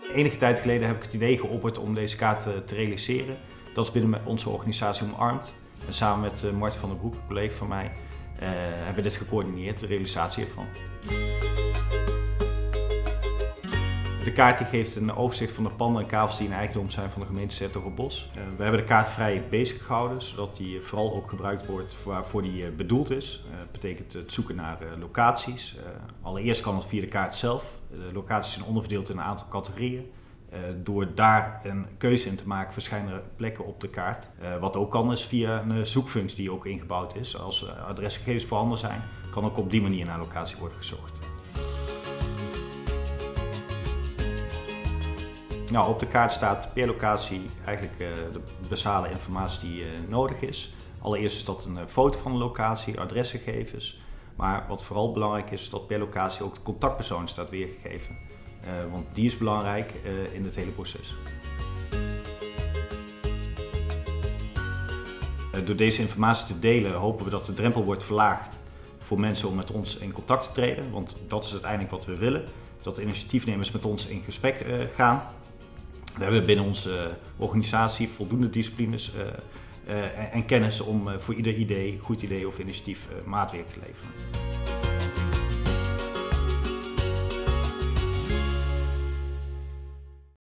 Enige tijd geleden heb ik het idee geopperd om deze kaart te realiseren. Dat is binnen onze organisatie omarmd. En samen met Marten van der Broek, een collega van mij, hebben we dit gecoördineerd, de realisatie ervan. De kaart die geeft een overzicht van de panden en kavels die in eigendom zijn van de gemeente 's-Hertogenbosch. We hebben de kaart vrij bezig gehouden, zodat die vooral ook gebruikt wordt waarvoor die bedoeld is. Dat betekent het zoeken naar locaties. Allereerst kan het via de kaart zelf. De locaties zijn onderverdeeld in een aantal categorieën. Door daar een keuze in te maken verschijnen er plekken op de kaart. Wat ook kan is via een zoekfunctie die ook ingebouwd is. Als adresgegevens voorhanden zijn, kan ook op die manier naar locatie worden gezocht. Nou, op de kaart staat per locatie eigenlijk de basale informatie die nodig is. Allereerst is dat een foto van de locatie, adresgegevens. Maar wat vooral belangrijk is dat per locatie ook de contactpersoon staat weergegeven. Want die is belangrijk in het hele proces. Door deze informatie te delen hopen we dat de drempel wordt verlaagd voor mensen om met ons in contact te treden. Want dat is uiteindelijk wat we willen, dat de initiatiefnemers met ons in gesprek gaan. We hebben binnen onze organisatie voldoende disciplines en kennis om voor ieder idee, goed idee of initiatief maatwerk te leveren.